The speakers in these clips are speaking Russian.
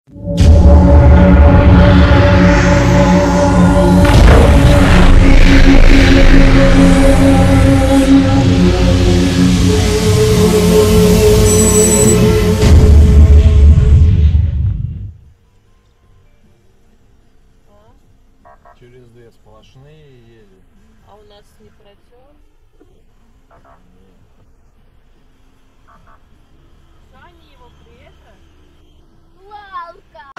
Через две сплошные едет. А у нас не протер? Что они его при этом? Лалка!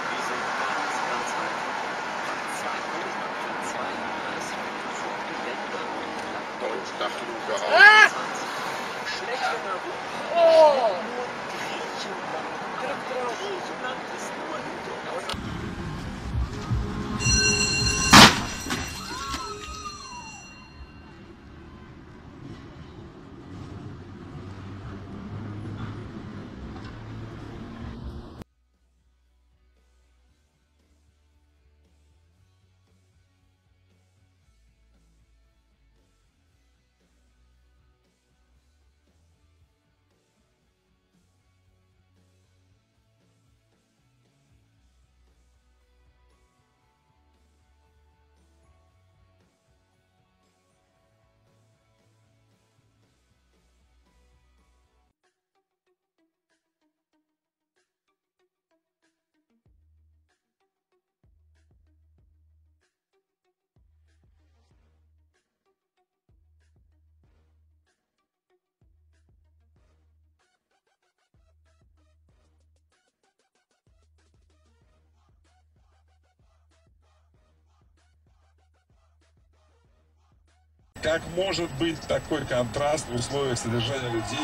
Как может быть такой контраст в условиях содержания людей?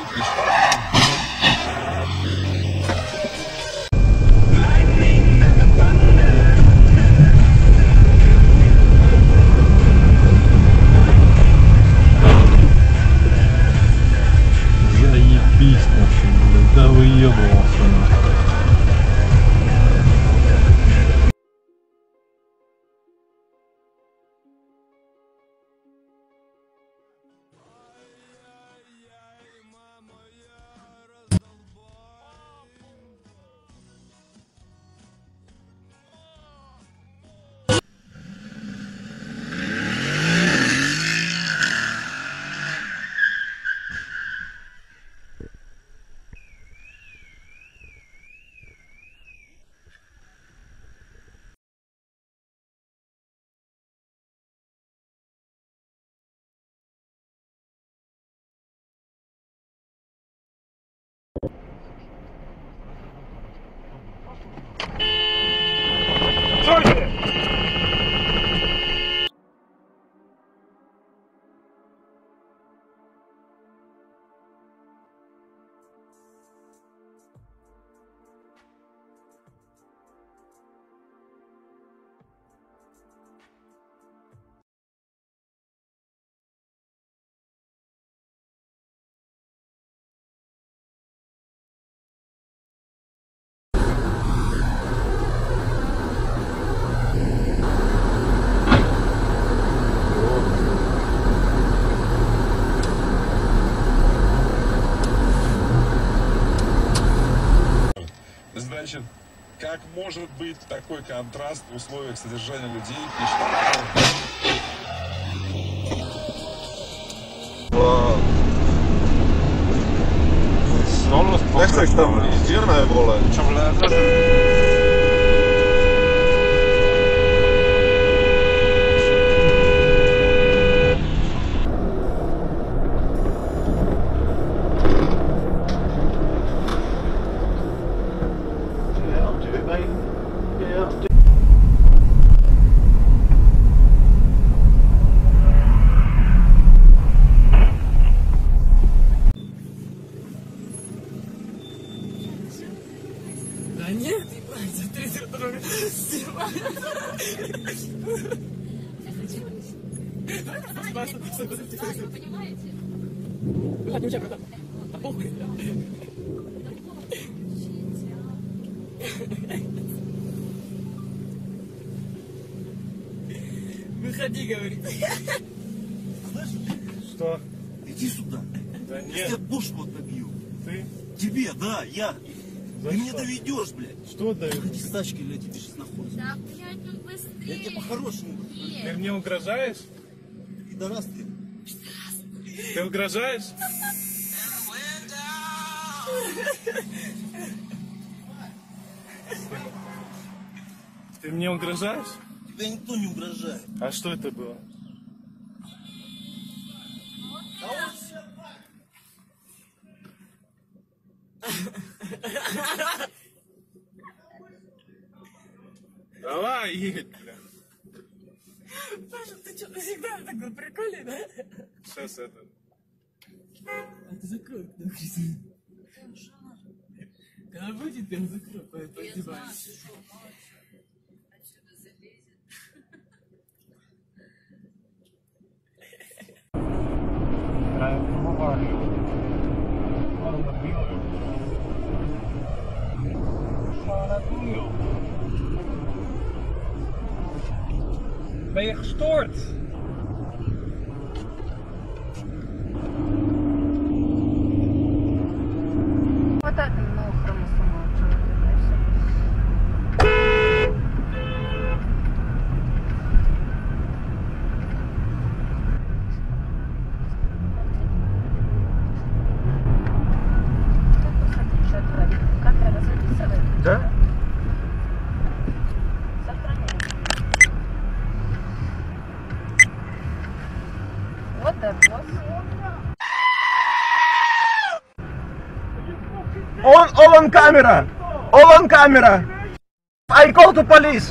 Заебись, нахуй, да выебывался нахуй. Значит, как может быть такой контраст в условиях содержания людей? Eks tam Sirme poole. Да нет, за 30 рублей Понимаете? Выходи, говорит. Что? Иди сюда. Да Я тебя бошку отобью. Ты? Тебе, да, я. Ты меня доведешь, блядь. Что дают? Выходи с тачки, блядь, иди сейчас нахуй. Да, блядь, ну быстрее. Я тебе по-хорошему. Ты мне угрожаешь? Пидорас ты. Ты угрожаешь? Ты мне угрожаешь? Тебя никто не угрожает. А что это было? Давай, едь, бля. Паша, ты что, всегда такой прикольный, да? Сейчас это... А ты закрой, когда будет, я закрою, поодевайся. Отсюда залезет. Ben je gestoord? Вот это, ну, хромосома человека, и всё. Посмотри, что творит. Камера записывает. Да? Сохраняй. Вот добьёс. All on camera! All on camera! I call to police!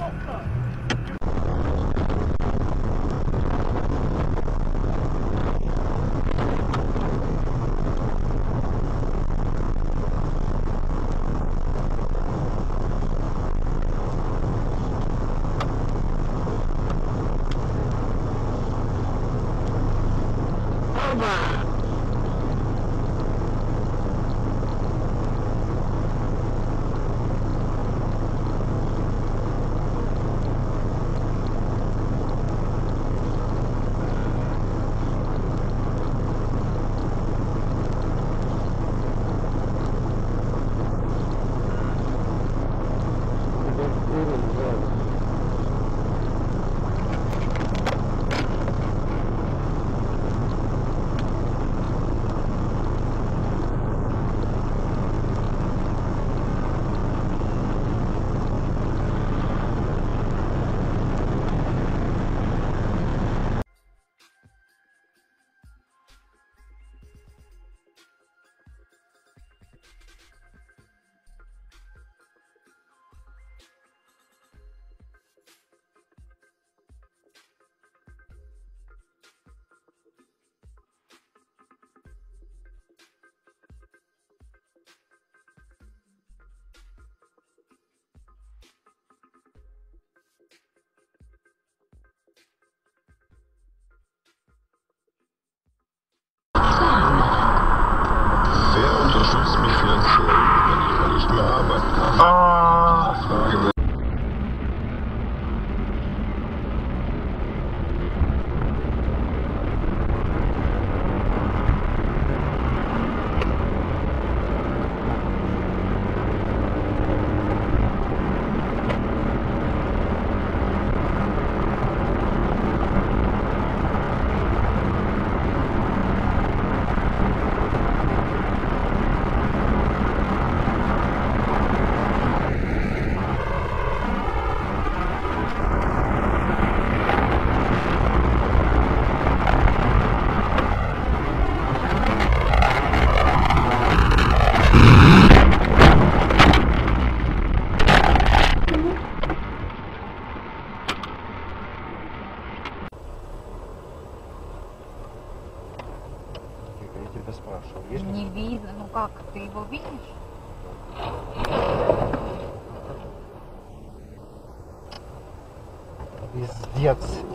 Wer unterstützt mich finanziell, wenn ich mal nicht mehr arbeiten kann? Frage. Я тебя спрашиваю, есть Не видно. Ну как, ты его видишь? пиздец.